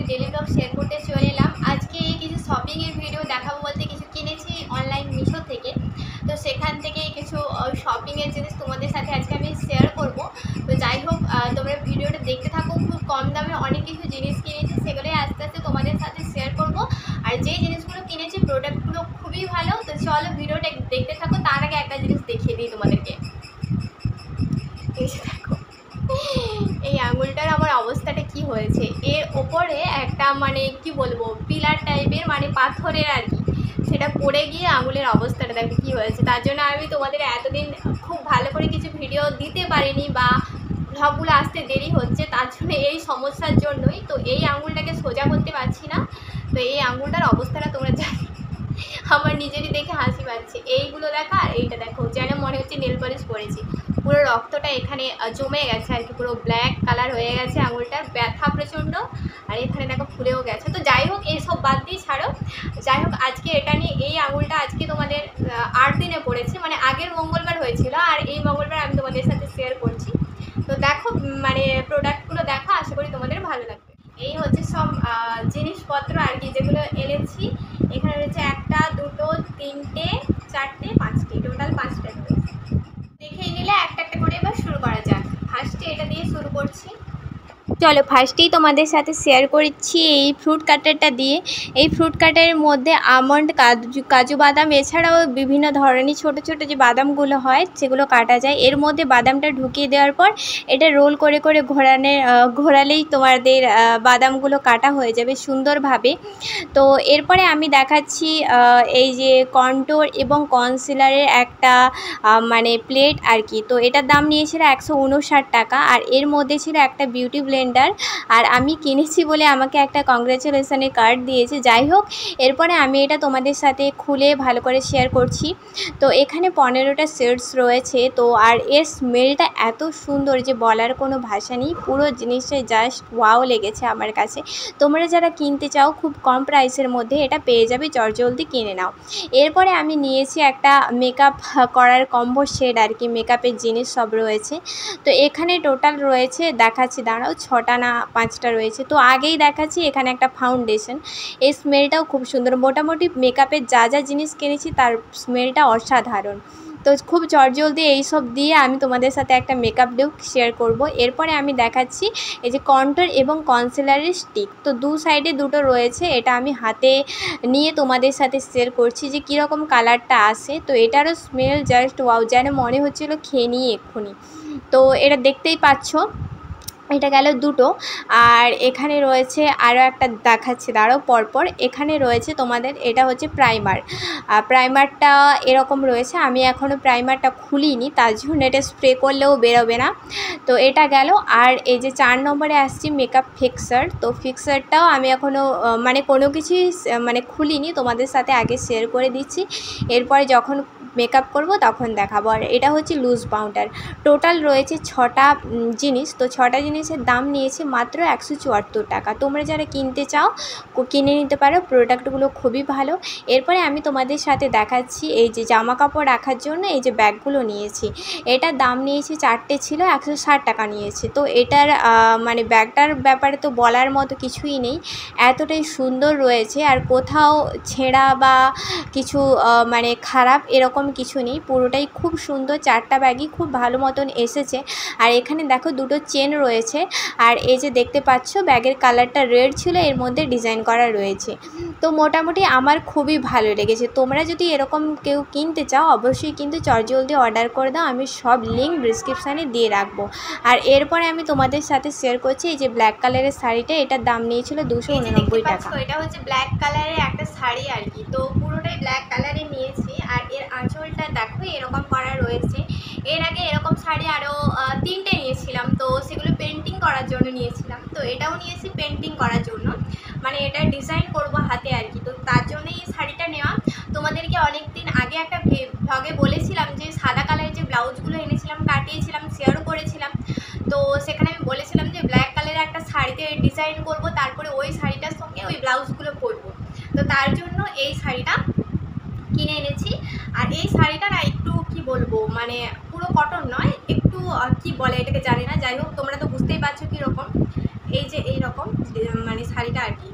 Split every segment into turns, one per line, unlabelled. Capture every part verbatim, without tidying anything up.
Daily blog share করতে চলে এলাম। আজকে কিছু শপিংয়ের ভিডিও দেখাবো বলতে কিছু কিনেছি অনলাইন মিশো থেকে, তো সেখান থেকে কিছু শপিংয়ের জিনিস তোমাদের সাথে আজকে আমি শেয়ার করব। তো যাই হোক, তোমরা ভিডিওটা দেখতে থাকো। খুব কম দামে অনেক কিছু জিনিস কিনেছি, সেগুলোই আস্তে আস্তে তোমাদের সাথে শেয়ার করব। আর যে জিনিসগুলো কিনেছি প্রোডাক্টগুলো খুবই ভালো, তো চলো ভিডিওটা দেখতে থাকো। তার আগে একটা জিনিস দেখিয়ে দিই তোমাদেরকে। দেখো এই আঙুলটার আমার অবস্থাটা কি হয়েছে। এর ওপরে একটা মানে কি বলবো পিলার টাইপের মানে পাথরের আর কি, সেটা পড়ে গিয়ে আঙুলের অবস্থাটা দেখো কি হয়েছে। তার জন্য আমি তোমাদের এতদিন খুব ভালো করে কিছু ভিডিও দিতে পারিনি বা ব্লগগুলো আসতে দেরি হচ্ছে, তার জন্য এই সমস্যার জন্যই। তো এই আঙুলটাকে সোজা করতে পারছি না। তো এই আঙুলটার অবস্থাটা তোমরা জানি, আমার নিজেরই দেখে হাসি পাচ্ছে। এইগুলো দেখা আর এইটা দেখো, যেন মনে হচ্ছে নেল পলিশ করেছি। পুরো রক্তটা এখানে জমে গেছে আর কি, পুরো ব্ল্যাক কালার হয়ে গেছে আঙুলটার, ব্যথা প্রচণ্ড। আর এখানে দেখো ফুলেও গেছে। তো যাই হোক, এইসব বাদ দিয়ে ছাড়ো। যাই হোক, আজকে এটা নিয়ে এই আঙুলটা আজকে তোমাদের আট দিনে পড়েছে, মানে আগের মঙ্গলবার হয়েছিল আর এই মঙ্গলবার আমি তোমাদের সাথে শেয়ার করছি। তো দেখো মানে প্রোডাক্টগুলো দেখো, আশা করি তোমাদের ভালো লাগবে। এই হচ্ছে সব জিনিসপত্র আর কি যেগুলো এনেছি। এখানে রয়েছে একটা, দুটো, তিনটে, চারটে, পাঁচটি, টোটাল পাঁচটা রয়েছে। দেখেই নিলে একটা একটা করে এবার শুরু করা যাক। ফার্স্টে এটা দিয়ে শুরু করছি। চলো ফার্স্টেই তোমাদের সাথে শেয়ার করছি এই ফ্রুট কাটারটা দিয়ে। এই ফ্রুট কাটারের মধ্যে আমন্ড, কাজু কাজু বাদাম এছাড়াও বিভিন্ন ধরনের ছোট ছোট যে বাদামগুলো হয় সেগুলো কাটা যায়। এর মধ্যে বাদামটা ঢুকিয়ে দেওয়ার পর এটা রোল করে করে ঘোরানে ঘোরালেই তোমাদের বাদামগুলো কাটা হয়ে যাবে সুন্দরভাবে। তো এরপরে আমি দেখাচ্ছি এই যে কন্ট্যুর এবং কনসিলারের একটা মানে প্লেট আর কি। তো এটার দাম নিয়েছিল একশো উনষাট টাকা। আর এর মধ্যে ছিল একটা বিউটি ব্লেন্ডার, আর আমি কিনেছি বলে আমাকে একটা কংগ্রেচুলেশনের কার্ড দিয়েছে। যাই হোক, এরপরে আমি এটা তোমাদের সাথে খুলে ভালো করে শেয়ার করছি। তো এখানে পনেরোটা শেডস রয়েছে। তো আর এর স্মেলটা এত সুন্দর যে বলার কোনো ভাষা নেই। পুরো জিনিসটাই জাস্ট ওয়াও লেগেছে আমার কাছে। তোমরা যারা কিনতে চাও খুব কম প্রাইসের মধ্যে এটা পেয়ে যাবে, চটজলদি কিনে নাও। এরপরে আমি নিয়েছি একটা মেকআপ করার কম্বো সেট আর কি, মেকআপের জিনিস সব রয়েছে। তো এখানে টোটাল রয়েছে, দেখাচ্ছি দাঁড়াও, ছটা না পাঁচটা রয়েছে। তো আগেই দেখাচ্ছি এখানে একটা ফাউন্ডেশন, এই স্মেলটাও খুব সুন্দর। মোটামুটি মেকআপের যা যা জিনিস কিনেছি তার স্মেলটা অসাধারণ। তো খুব চটজলদি এইসব দিয়ে আমি তোমাদের সাথে একটা মেকআপ লুক শেয়ার করব। এরপরে আমি দেখাচ্ছি এই যে কন্ট্যুর এবং কনসিলারের স্টিক। তো দু সাইডে দুটো রয়েছে, এটা আমি হাতে নিয়ে তোমাদের সাথে শেয়ার করছি যে কীরকম কালারটা আসে। তো এটারও স্মেল জাস্ট ওয়াও, যেন মনে হচ্ছিলো খেয়ে নিই এক্ষুনি। তো এটা দেখতেই পাচ্ছ, এটা গেল দুটো। আর এখানে রয়েছে আরও একটা, দেখাচ্ছি দাঁড়াও পরপর। এখানে রয়েছে তোমাদের, এটা হচ্ছে প্রাইমার। প্রাইমারটা এরকম রয়েছে, আমি এখনও প্রাইমারটা খুলিনি, তার জন্য এটা স্প্রে করলেও বেরোবে না। তো এটা গেল। আর এই যে চার নম্বরে আসছি মেকআপ ফিক্সার। তো ফিক্সারটাও আমি এখনও মানে কোনো কিছুই মানে খুলিনি, তোমাদের সাথে আগে শেয়ার করে দিচ্ছি, এরপরে যখন মেকআপ করব তখন দেখাবো। আর এটা হচ্ছে লুজ পাউডার। টোটাল রয়েছে ছটা জিনিস। তো ছটা জিনিসের দাম নিয়েছে মাত্র একশো চুয়াত্তর টাকা। তোমরা যারা কিনতে চাও কিনে নিতে পারো, প্রোডাক্টগুলো খুবই ভালো। এরপরে আমি তোমাদের সাথে দেখাচ্ছি এই যে জামা কাপড় রাখার জন্য এই যে ব্যাগগুলো নিয়েছি। এটার দাম নিয়েছি, চারটে ছিল, একশো ষাট টাকা নিয়েছে। তো এটার মানে ব্যাগটার ব্যাপারে তো বলার মতো কিছুই নেই, এতটাই সুন্দর রয়েছে। আর কোথাও ছেঁড়া বা কিছু মানে খারাপ এরকম কিছু নেই, পুরোটাই খুব সুন্দর। চারটা ব্যাগই খুব ভালো মতন এসেছে। আর এখানে দেখো দুটো চেন রয়েছে। আর এই যে দেখতে পাচ্ছ ব্যাগের কালারটা রেড ছিল, এর মধ্যে ডিজাইন করা রয়েছে। তো মোটামুটি আমার খুবই ভালো লেগেছে। তোমরা যদি এরকম কেউ কিনতে চাও অবশ্যই কিন্তু চটজলদি অর্ডার করে দাও, আমি সব লিঙ্ক ডিসক্রিপশানে দিয়ে রাখবো। আর এরপরে আমি তোমাদের সাথে শেয়ার করছি এই যে ব্ল্যাক কালারের শাড়িটা, এটার দাম নিয়েছিল দুশো উননব্বই টাকা। এটা হচ্ছে ব্ল্যাক কালারের একটা শাড়ি আর কি। তো পুরোটাই ব্ল্যাক কালারে নিয়েছি। আর এর আঁচলটা দেখো এরকম করা রয়েছে। এর আগে এরকম শাড়ি আরও তিনটে নিয়েছিলাম, তো সেগুলো পেন্টিং করার জন্য নিয়েছিলাম। তো এটাও নিয়েছি পেন্টিং করার জন্য, মানে এটা ডিজাইন করব হাতে আর কি। তো তার জন্যই এই শাড়িটা নেওয়া। তোমাদেরকে অনেক দিন আগে একটা ভ্লগে বলেছিলাম যে সাদা কালারের যে ব্লাউজগুলো এনেছিলাম, কাটিয়েছিলাম, শেয়ারও করেছিলাম। তো সেখানে আমি বলেছিলাম যে ব্ল্যাক কালারের একটা শাড়িতে ডিজাইন করব, তারপরে ওই শাড়িটার সঙ্গে ওই ব্লাউজগুলো পরবো। তো তার জন্য এই শাড়িটা কিনে এনেছি। আর এই শাড়িটা না একটু কি বলবো মানে পুরো কটন নয়, একটু কি বলে এটাকে জানি না। যাই হোক, তোমরা তো বুঝতেই পারছো কীরকম। এই যে এই রকম মানে শাড়িটা আর কি।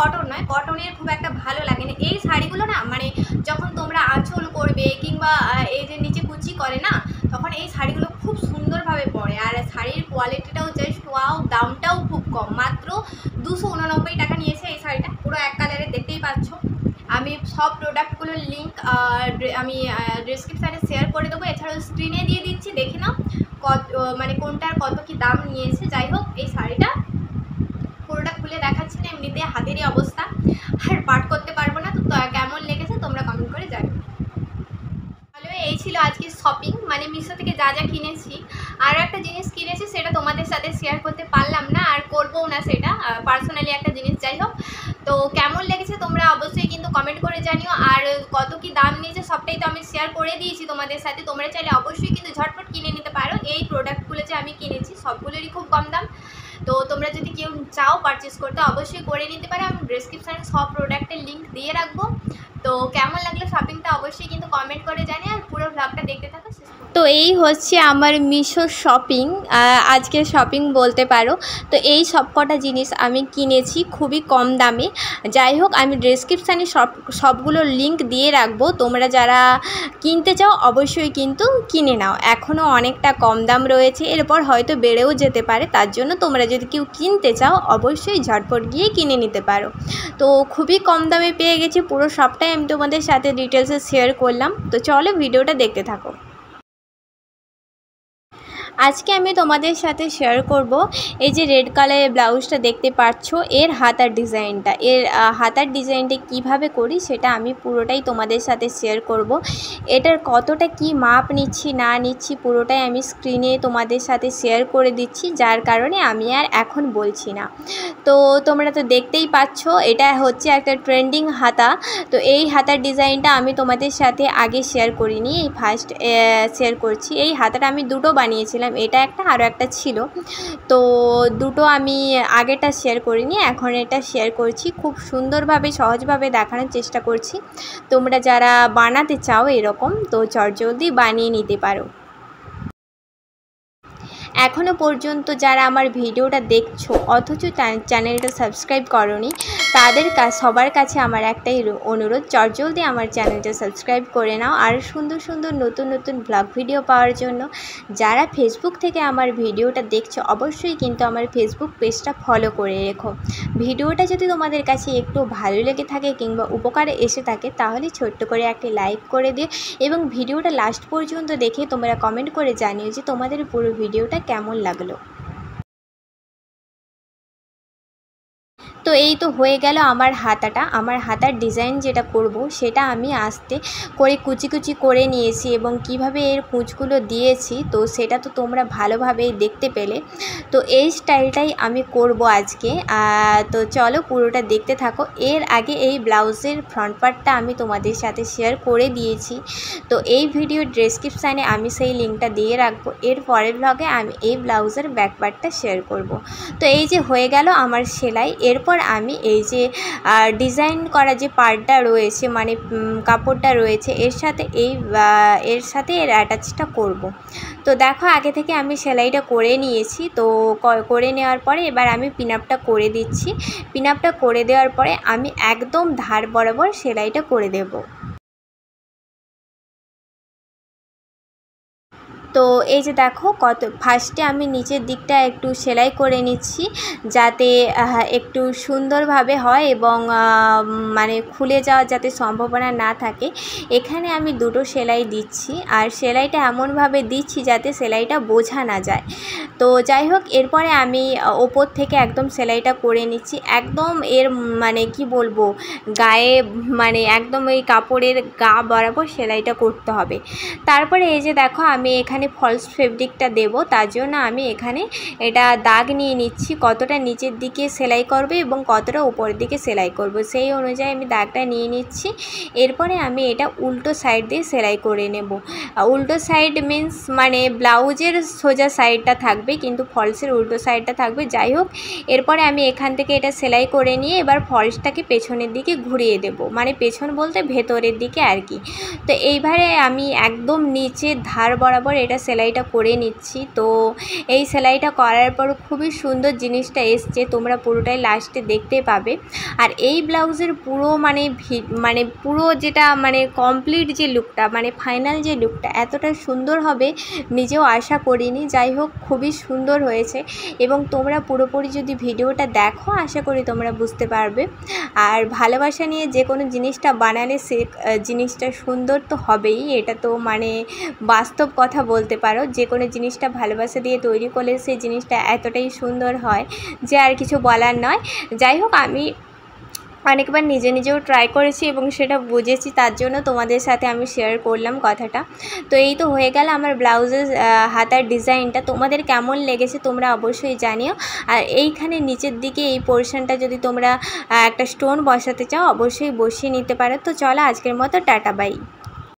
কটন নয়, কটনের খুব একটা ভালো লাগে না। এই শাড়িগুলো না মানে যখন তোমরা আঁচল করবে কিংবা এই যে নিচে কুচি করে না, তখন এই শাড়িগুলো খুব সুন্দরভাবে পরে। আর শাড়ির কোয়ালিটিটাও জাস্ট ওয়াও, দামটাও খুব কম, মাত্র দুশো উননব্বই টাকা নিয়েছে এই শাড়িটা, পুরো এক কালারে, দেখতেই পাচ্ছ। আমি সব প্রোডাক্টগুলোর লিঙ্ক আমি ডেসক্রিপশানে শেয়ার করে দেবো, এছাড়াও স্ক্রিনে দিয়ে দিচ্ছি, দেখে নাও কত মানে কোনটার কত কি দাম নিয়েছে। যাই হোক, এই শাড়িটা পুরোটা খুলে দেখাচ্ছি না, এমনিতে হাতেরই অবস্থা, আর পাঠ করতে পারবো না। তো কেমন লেগেছে তোমরা কমেন্ট করে জানাবে। হ্যালো, এই ছিল আজকে শপিং, মানে মিশো থেকে যা যা কিনেছি। আর একটা জিনিস কিনেছি, সেটা তোমাদের সাথে শেয়ার করতে পারলাম না, আর করবোও না, সেটা পার্সোনালি একটা জিনিস। যাই হোক, তো কেমন লেগেছে তোমরা অবশ্যই কিন্তু কমেন্ট করে জানিও। আর কত কি দাম নিয়েছে সবটাই তো আমি শেয়ার করে দিয়েছি তোমাদের সাথে। তোমরা চাইলে অবশ্যই কিন্তু ঝটপট কিনে নিতে পারো। এই প্রোডাক্টগুলো যে আমি কিনেছি সবগুলোরই খুব কম দাম। তো তোমরা যদি কেউ চাও পারচেস করতে, অবশ্যই করে নিতে পারো। আমি ডেসক্রিপশানে সব প্রোডাক্টের লিঙ্ক দিয়ে রাখবো। তো কেমন লাগলো শপিংটা অবশ্যই কিন্তু কমেন্ট করে জানি, আর পুরো ব্লগটা দেখতে থাকো। তো এই হচ্ছে আমার মিশো শপিং, আজকে শপিং বলতে পারো। তো এই সব কটা জিনিস আমি কিনেছি খুবই কম দামে। যাই হোক, আমি ডেসক্রিপশানে সব সবগুলোর লিঙ্ক দিয়ে রাখবো, তোমরা যারা কিনতে চাও অবশ্যই কিন্তু কিনে নাও। এখনও অনেকটা কম দাম রয়েছে, এরপর হয়তো বেড়েও যেতে পারে। তার জন্য তোমরা যদি কেউ কিনতে চাও অবশ্যই ঝটপট গিয়ে কিনে নিতে পারো। তো খুবই কম দামে পেয়ে গেছি, পুরো সবটাই আমি তোমাদের সাথে ডিটেলসে শেয়ার করলাম। তো চলো ভিডিওটা দেখতে থাকো। আজকে আমি তোমাদের সাথে শেয়ার করব এই যে রেড কালারের ব্লাউজটা দেখতে পাচ্ছ, এর হাতার ডিজাইনটা, এর হাতার ডিজাইনটা কিভাবে করি সেটা আমি পুরোটাই তোমাদের সাথে শেয়ার করব। এটার কতটা কি মাপ নিচ্ছি না নিচ্ছি পুরোটাই আমি স্ক্রিনে তোমাদের সাথে শেয়ার করে দিচ্ছি, যার কারণে আমি আর এখন বলছি না। তো তোমরা তো দেখতেই পাচ্ছ, এটা হচ্ছে একটা ট্রেন্ডিং হাতা। তো এই হাতার ডিজাইনটা আমি তোমাদের সাথে আগে শেয়ার করিনি, এই ফার্স্ট শেয়ার করছি। এই হাতাটা আমি দুটো বানিয়েছিলাম, এটা একটা আরও একটা ছিল। তো দুটো আমি আগেটা শেয়ার করিনি, এখন এটা শেয়ার করছি। খুব সুন্দরভাবে সহজভাবে দেখানোর চেষ্টা করছি। তোমরা যারা বানাতে চাও এরকম, তো চটজলদি বানিয়ে নিতে পারো। এখনও পর্যন্ত যারা আমার ভিডিওটা দেখছো অথচ চ্যানেলটা সাবস্ক্রাইব করোনি, তাদের সবার কাছে আমার একটাই অনুরোধ, চটজলদি আমার চ্যানেলটা সাবস্ক্রাইব করে নাও। আর সুন্দর সুন্দর নতুন নতুন ব্লগ ভিডিও পাওয়ার জন্য যারা ফেসবুক থেকে আমার ভিডিওটা দেখছো অবশ্যই কিন্তু আমার ফেসবুক পেজটা ফলো করে রেখো। ভিডিওটা যদি তোমাদের কাছে একটু ভালো লেগে থাকে কিংবা উপকারে এসে থাকে, তাহলে ছোট্ট করে একটি লাইক করে দিও এবং ভিডিওটা লাস্ট পর্যন্ত দেখে তোমরা কমেন্ট করে জানিও যে তোমাদের পুরো ভিডিওটা কেমন লাগলো। তো এই তো হয়ে গেল আমার হাতাটা। আমার হাতার ডিজাইন যেটা করব সেটা আমি আস্তে করে কুচি কুচি করে নিয়েছি এবং কিভাবে এর কুচগুলো দিয়েছি তো সেটা তো তোমরা ভালোভাবেই দেখতে পেলে। তো এই স্টাইলটাই আমি করব আজকে। তো চলো পুরোটা দেখতে থাকো। এর আগে এই ব্লাউজের ফ্রন্ট পার্টটা আমি তোমাদের সাথে শেয়ার করে দিয়েছি, তো এই ভিডিও ডেসক্রিপশানে আমি সেই লিঙ্কটা দিয়ে রাখবো। এর পরের ব্লগে আমি এই ব্লাউজের ব্যাক পার্টটা শেয়ার করব। তো এই যে হয়ে গেল আমার সেলাই। এরপর আমি এই যে ডিজাইন করা যে পার্টটা রয়েছে মানে কাপড়টা রয়েছে এর সাথে এই এর সাথে এর অ্যাটাচটা করব। তো দেখো আগে থেকে আমি সেলাইটা করে নিয়েছি। তো করে নেওয়ার পরে এবার আমি পিনআপটা করে দিচ্ছি। পিনআপটা করে দেওয়ার পরে আমি একদম ধার বরাবর সেলাইটা করে দেব। তো এই যে দেখো কত ফার্স্টে আমি নিচের দিকটা একটু সেলাই করে নিচ্ছি যাতে একটু সুন্দরভাবে হয় এবং মানে খুলে যাওয়ার যাতে সম্ভাবনা না থাকে। এখানে আমি দুটো সেলাই দিচ্ছি আর সেলাইটা এমনভাবে দিচ্ছি যাতে সেলাইটা বোঝা না যায়। তো যাই হোক, এরপরে আমি ওপর থেকে একদম সেলাইটা করে নিচ্ছি একদম এর মানে কি বলবো গায়ে মানে একদম এই কাপড়ের গা বরাবর সেলাইটা করতে হবে। তারপরে এই যে দেখো আমি এখানে ফলস ফেব্রিকটা দেব, তার জন্য আমি এখানে এটা দাগ নিয়ে নিচ্ছি কতটা নিচের দিকে সেলাই করবে এবং কতটা উপরের দিকে সেলাই করব, সেই অনুযায়ী আমি দাগটা নিয়ে নিচ্ছি। এরপরে আমি এটা উল্টো সাইড দিয়ে সেলাই করে নেব। উল্টো সাইড মিন্স মানে ব্লাউজের সোজা সাইডটা থাকবে কিন্তু ফলসের উল্টো সাইডটা থাকবে। যাই হোক, এরপরে আমি এখান থেকে এটা সেলাই করে নিয়ে এবার ফলসটাকে পেছনের দিকে ঘুরিয়ে দেব, মানে পেছন বলতে ভেতরের দিকে আর কি। তো এইবারে আমি একদম নিচে ধার বরাবর এটা
এটা সেলাইটা করে নিচ্ছি। তো এই সেলাইটা করার পর খুবই সুন্দর জিনিসটা এসছে, তোমরা পুরোটাই লাস্টে দেখতে পাবে। আর এই ব্লাউজের পুরো মানে মানে পুরো যেটা মানে কমপ্লিট যে লুকটা মানে ফাইনাল যে লুকটা এতটা সুন্দর হবে নিজেও আশা করিনি। যাই হোক খুবই সুন্দর হয়েছে এবং তোমরা পুরোপুরি যদি ভিডিওটা দেখো আশা করি তোমরা বুঝতে পারবে। আর ভালোবাসা নিয়ে যে কোনো জিনিসটা বানালে সে জিনিসটা সুন্দর তো হবেই, এটা তো মানে বাস্তব কথা বলতে পারো। যে কোনো জিনিসটা ভালোবাসা দিয়ে তৈরি করলে সেই জিনিসটা এতটাই সুন্দর হয় যে আর কিছু বলার নয়। যাই হোক আমি অনেকবার নিজে নিজেও ট্রাই করেছি এবং সেটা বুঝেছি, তার জন্য তোমাদের সাথে আমি শেয়ার করলাম কথাটা। তো এই তো হয়ে গেল আমার ব্লাউজের হাতার ডিজাইনটা। তোমাদের কেমন লেগেছে তোমরা অবশ্যই জানিও। আর এইখানে নিচের দিকে এই পোর্শনটা যদি তোমরা একটা স্টোন বসাতে চাও অবশ্যই বসিয়ে নিতে পারো। তো চলো আজকের মতো টাটা বাই।